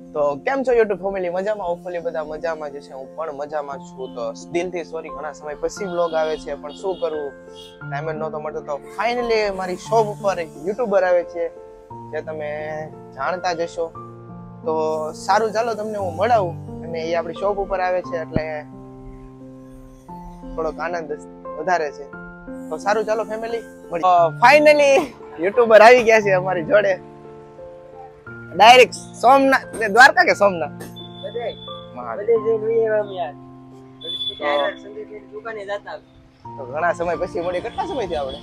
તો કેમ છો YouTube ફેમિલી? મજામાં? હોપફુલી બધા મજામાં જ છે. હું પણ મજામાં છું. તો દિલથી સોરી, ઘણા સમય પછી વ્લોગ આવે છે, પણ શું કરું, ટાઈમ જ નહોતો મળતો. તો ફાઇનલી મારી શોપ ઉપર યુટ્યુબર આવે છે, જે તમે જાણતા જ હશો. તો સારું, ચાલો તમને હું મળાવું. અને એ આપણી શોપ ઉપર આવે છે એટલે થોડોક આનંદ વધારે છે. તો સારું, ચાલો ફેમિલી ફાઇનલી યુટ્યુબર આવી ગયા છે અમારી જોડે. ડાયરેક્ટ સોમનાથ દ્વારકા કે સોમનાથ તો ઘણા સમય પછી મળી. કેટલા સમય થી આપણે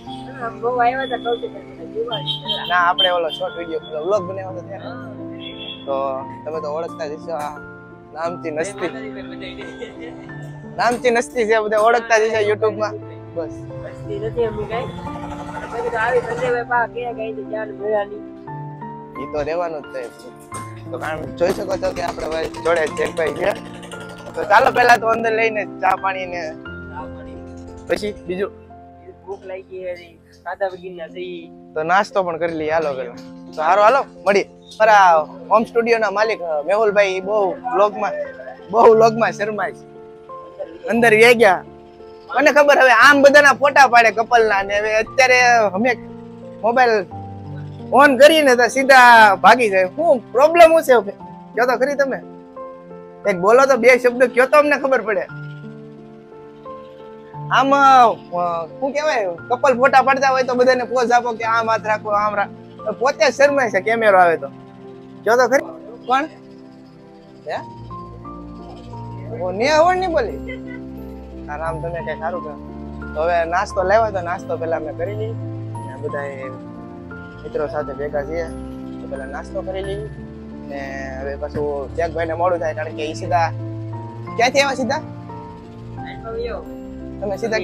ના આપણે ઓલો શોર્ટ વિડિયો વ્લોગ બનાવ્યો હતો ત્યારે. તો તમે તો ઓળખતા જ હશો. આ નામથી નસ્તી છે, બધા ઓળખતા જ હશે YouTube માં. બસ ઈ તો રહેવાનું જ છે. તો કારણ જોઈ શકો છો કે આપણે ભાઈ જોડે જેકભાઈ છે. તો ચાલો પહેલા તો અંદર લઈને ચા પાણી ને પછી બીજું ભૂખ લાગી હતી, ખાધા વગરના થઈ તો નાસ્તો પણ કરી લઈએ. હાલો પેલા તો હારો હાલો મળી. મારા હોમ સ્ટુડિયો ના માલિક મેહુલભાઈ બહુ વ્લોગમાં શરમાય છે. અંદર વે ગયા. મને ખબર, હવે આમ બધાના ફોટા પાડે કપલ ના, ને હવે અત્યારે અમે મોબાઈલ ઓન કરીને તો સીધા ભાગી જાય. શું પ્રોબ્લેમ શું છે કયો તો ખરી તમે? એક બોલો તો, બે શબ્દ કયો તો અમને ખબર પડે. આમ શું કહેવાય, કપલ ફોટા પાડતા હોય તો બધાને પોઝ આપો કે આમ હાથ રાખો, આમ રાખો. પોતે શરમાય છે કેમેરો આવે તો. કયો તો ખરી કોણ હે? ઓ ને આવડ નહીં બોલી. આરામ તમે કઈ સારું કરો. તો હવે નાસ્તો લાવ્યો તો નાસ્તો પેલા અમે કરી લઈએ. બધા મિત્રો સાથે ભેગા છીએ તો પેલા નાસ્તો કરી લઈએ. ને હવે પાછું જેકભાઈ ને મોડું થાય, કારણ કે એ સીધા ક્યાંથી આવ્યા? સીધા તમે સીધા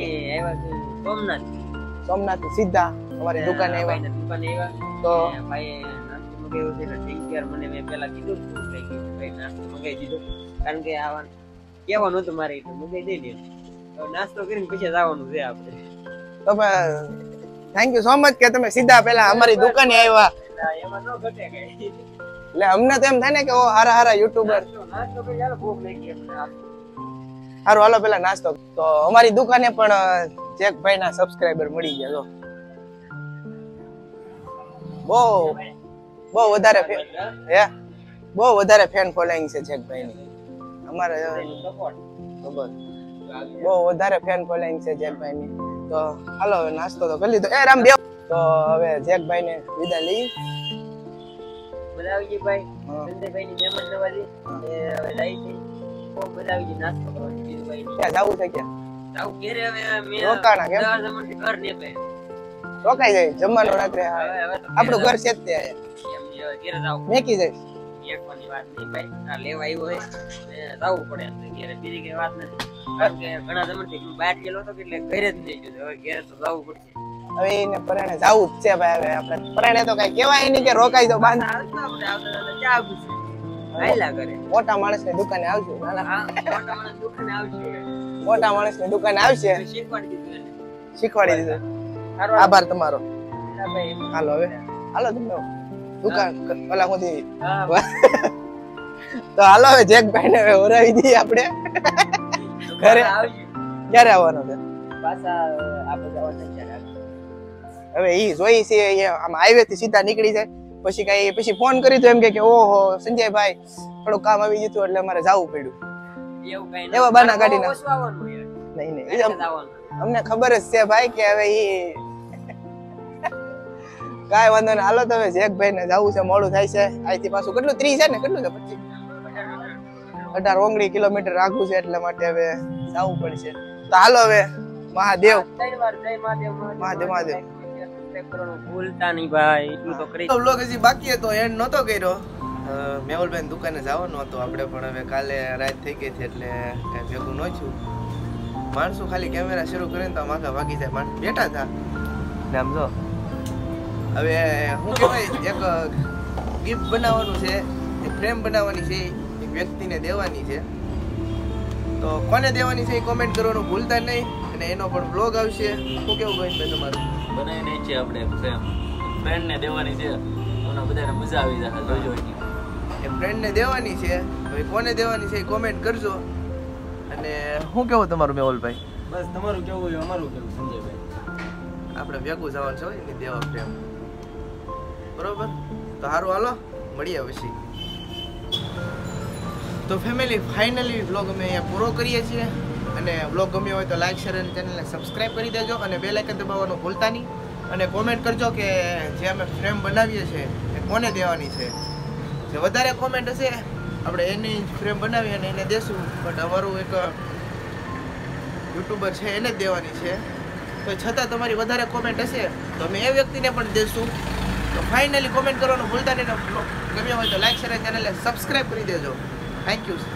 સોમનાથ થી સીધા અમારી દુકાને આવ્યા. તો મને મેં પેલા કીધું નાસ્તો મંગાવી દીધો, કારણ કે આવવાનું કેવાનું હતું મારે, એટલે મંગાવી દઈ દે. નાસ્તો કરીને પછી જવાનું છે આપણે. તો થેન્ક યુ સો મચ કે તમે સીધા પેલા અમારી દુકાને આવ્યા. એમાં ન ઘટે કઈ. એટલે અમને તો એમ થાય ને કે ઓ હારા યુટ્યુબર. નાસ્તો કરી ચાલો, ભૂખ લાગી મને. હારું હાલો પેલા નાસ્તો. તો અમારી દુકાને પણ જેકભાઈ ના સબસ્ક્રાઇબર મળી ગયા. જો બહુ વધારે ફેન ફોલોઈંગ છે જેકભાઈ ની. અમારે બહુ વધારે ફેન ફોલોઈંગ છે જેકભાઈ ની. તો હાલો હવે નાસ્તો તો કરી લીધો. એ રામ બેવ. તો હવે જેકભાઈ ને વિદાય લઈ. બધાજી ભાઈ સંજયભાઈ ની મહેમાન નવાજી હવે લઈ છે. ખૂબ બધા આવી નાસ્તો કરવાનો કીધું ભાઈ. ક્યાં જાવું છે? ક્યાં જાવું? ઘરે હવે મે રોકાણા કેમ? ઘર ને ભાઈ રોકાઈ જાય જમવાનું રાત્રે. આપણું ઘર છે જ તે. એમ ઘરે જાવ મેકી જાય. એકવાની વાત નહીં ભાઈ, આ લેવા આવ્યો હોય ને જાવું પડે. ઘરે બીજી કઈ વાત નથી, કારણ કે ઘણા સમયથી હું બહાર ગયેલો હતો એટલે ઘરે જ નહીં ગયો. હવે ઘરે તો જવું પડશે. હવે એને પરણે જાવું જ છે ભાઈ. હવે આપણે પરણે તો કઈ કહેવાય નહીં કે રોકાઈ જાવ. બાંધ ચા પૂછે આયલા કરે. મોટા માણસ ની દુકાને આવજો. મોટા માણસ દુકાને આવશે. મોટા માણસ ની દુકાને આવશે. શીખવાડી દીધું. આભાર તમારો. હાલો હવે હાલો તમને દુકાન ઓલા સુધી. તો હાલો હવે જેકભાઈ ને ઓરાવી દઈએ આપણે ઘરે. ક્યારે આવવાનો છે પાછા? આપણે જવાનું છે હવે ઈ જોઈ છે. આમ હાઈવે થી સીધા નીકળી જાય. પછી ફોન કરી તો એમ કે ઓહો સંજયભાઈ થોડું કામ આવી ગયું એટલે અમારે જવું પડ્યું. એવું કઈ એવા બાના કાઢી ના. નહીં અમને ખબર જ છે ભાઈ કે હવે ઈ કાઈ વાંધો નહીં. હાલો તો હવે જેકભાઈ ને જવું છે, મોડું થાય છે. અહીંથી પાછું કેટલું 30 છે ને? કેટલું છે? 18-19 કિલોમીટર આગું છે, એટલે માટે હવે જવું પડશે. તો હાલો હવે મહાદેવ. ભૂલતા નહીં ભાઈ, એટલું તો કરી. વ્લોગ હજી બાકી હતો, એન્ડ નહોતો કર્યો. મેહુલભાઈ દુકાને જવાનું હતું આપણે, પણ હવે કાલે રાત થઈ ગઈ છે એટલે કઈ ભેગું ન થયું. માણસો ખાલી કેમેરા શરૂ કરીને તો માથા ભાગી જાય. માણસ બેઠા હતા ને આમ જો. હવે શું કહેવાય, એક ગિફ્ટ બનાવવાનું છે, એક ફ્રેમ બનાવવાની છે, એક વ્યક્તિને દેવાની છે. તો કોને દેવાની છે એ કોમેન્ટ કરવાનું ભૂલતા નહીં. અને એનો પણ વ્લોગ આવશે. શું કેવું ભાઈ તમારું? બનાવીને છે આપણે ફ્રેમ ફ્રેન્ડ ને દેવાની છે. બધાને મજા આવી જાય. જોજો. એ ફ્રેન્ડને દેવાની છે. હવે કોને દેવાની છે એ કોમેન્ટ કરજો. અને શું કેવું તમારું મેહુલભાઈ? બસ તમારું કેવું હોય અમારું કેવું સંજયભાઈ. આપણે ભેગું જવાનું છે ને દેવા પ્રેમ. બરોબર, તો સારું હાલો મળીએ પછી. તો ફેમિલી ફાઇનલી વ્લોગ અમે અહીંયા પૂરો કરીએ છીએ. અને વ્લોગ ગમ્યો હોય તો લાઈક શેર અને ચેનલને સબસ્ક્રાઈબ કરી દેજો. અને બેલ આઇકન દબાવવાનું ભૂલતા નહીં. અને કોમેન્ટ કરજો કે જે અમે ફ્રેમ બનાવીએ છીએ એ કોને દેવાની છે. જે વધારે કોમેન્ટ હશે આપણે એની ફ્રેમ બનાવી અને એને દેશું. બટ અમારું એક યુટ્યુબર છે એને જ દેવાની છે. તો છતાં તમારી વધારે કોમેન્ટ હશે તો અમે એ વ્યક્તિને પણ દેશું. તો ફાઇનલી કોમેન્ટ કરવાનું ભૂલતા નહીં. ગમ્યો હોય તો લાઈક શેર અને ચેનલને સબસ્ક્રાઈબ કરી દેજો. Thank you.